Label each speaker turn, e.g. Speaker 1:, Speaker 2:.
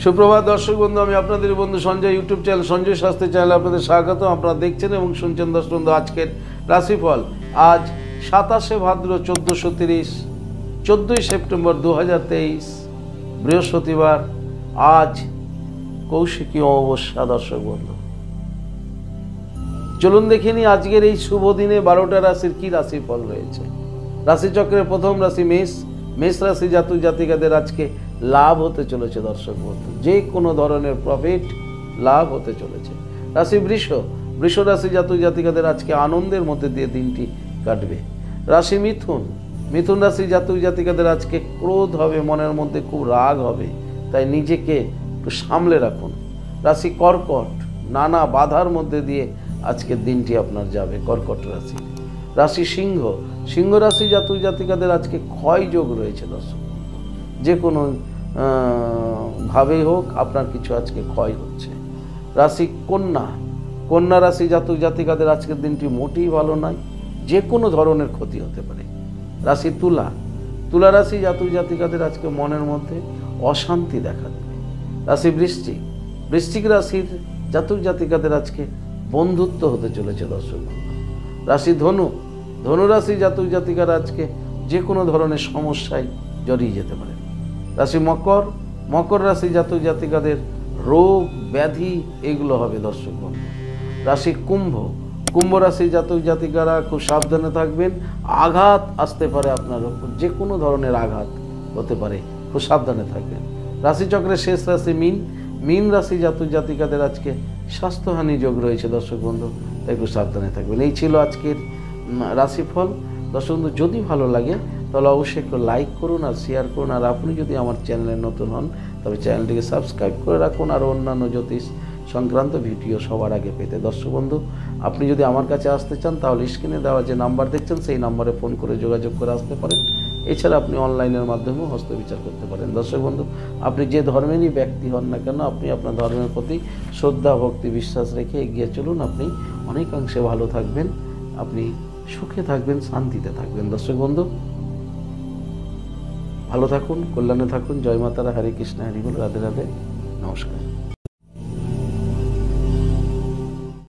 Speaker 1: সুপ্রভাত দর্শক বন্ধু, আমি আপনাদের বন্ধু সঞ্জয়, ইউটিউব চ্যানেল সঞ্জয় শাস্ত্রী চ্যানেলে আপনাদের স্বাগত। আপনারা দেখছেন এবং শুনছেন দর্শক বন্ধু আজকের রাশিফল। আজ 27শে ভাদ্র 1430, 14ই সেপ্টেম্বর 2023, বৃহস্পতিবার। আজ কৌশিকী অমাবস্যা। দর্শক বন্ধু, চলুন দেখে নিই আজকের এই শুভ দিনে 12টা রাশির কি রাশিফল রয়েছে। রাশিচক্রের প্রথম রাশি মেষ। মেষ রাশি জাতক জাতিকাদের আজকে লাভ হতে চলেছে। দর্শক বন্ধু, যে কোনো ধরনের প্রফিট লাভ হতে চলেছে। রাশি বৃষ। বৃষ রাশি জাতক জাতিকাদের আজকে আনন্দের মধ্যে দিয়ে দিনটি কাটবে। রাশি মিথুন। মিথুন রাশি জাতক জাতিকাদের আজকে ক্রোধ হবে, মনের মধ্যে খুব রাগ হবে, তাই নিজেকে একটু সামলে রাখুন। রাশি কর্কট। নানা বাধার মধ্যে দিয়ে আজকের দিনটি আপনার যাবে কর্কট রাশি। রাশি সিংহ। সিংহ রাশি জাতক জাতিকাদের আজকে ক্ষয় যোগ রয়েছে। দর্শক, যে কোনো ভাবেই হোক আপনার কিছু আজকে ক্ষয় হচ্ছে। রাশি কন্যা। কন্যা রাশি জাতক জাতিকাদের আজকের দিনটি মোটেই ভালো নয়, যে কোনো ধরনের ক্ষতি হতে পারে। রাশি তুলা। তুলা রাশি জাতক জাতিকাদের আজকে মনের মধ্যে অশান্তি দেখা দেবে। রাশি বৃশ্চিক। বৃশ্চিক রাশির জাতক জাতিকাদের আজকে বন্ধুত্ব হতে চলেছে। দর্শক, রাশি ধনু। ধনু রাশি জাতক জাতিকারা আজকে যে কোনো ধরনের সমস্যায় জড়িয়ে যেতে পারে। রাশি মকর। মকর রাশি জাতক জাতিকাদের রোগ ব্যাধি এগুলো হবে। দর্শক বন্ধু, রাশি কুম্ভ। কুম্ভ রাশি জাতক জাতিকারা খুব সাবধানে থাকবেন, আঘাত আসতে পারে আপনার উপর, যে কোনো ধরনের আঘাত হতে পারে, খুব সাবধানে থাকবেন। রাশিচক্রের শেষ রাশি মীন। মীন রাশি জাতক জাতিকাদের আজকে স্বাস্থ্যহানি যোগ রয়েছে। দর্শক বন্ধু, তাই খুব সাবধানে থাকবেন। এই ছিল আজকের রাশিফল। দর্শক বন্ধু, যদি ভালো লাগে তাহলে অবশ্যই একটু লাইক করুন আর শেয়ার করুন। আর আপনি যদি আমার চ্যানেলে নতুন হন তবে চ্যানেলটিকে সাবস্ক্রাইব করে রাখুন, আর অন্যান্য জ্যোতিষ সংক্রান্ত ভিডিও সবার আগে পেতে। দর্শক বন্ধু, আপনি যদি আমার কাছে আসতে চান তাহলে স্ক্রিনে দেওয়া যে নাম্বার দেখছেন সেই নাম্বারে ফোন করে যোগাযোগ করে আসতে পারেন। এছাড়া আপনি অনলাইনের মাধ্যমেও হস্তবিচার করতে পারেন। দর্শক বন্ধু, আপনি যে ধর্মেরই ব্যক্তি হন না কেন, আপনি আপনার ধর্মের প্রতি শ্রদ্ধা ভক্তি বিশ্বাস রেখে এগিয়ে চলুন। আপনি অনেকাংশে ভালো থাকবেন, আপনি সুখে থাকবেন, শান্তিতে থাকবেন। দর্শক বন্ধু, ভালো থাকুন, কল্যাণে থাকুন। জয় মাতারা, হরে কৃষ্ণ, হরি বল, রাধে রাধে, নমস্কার।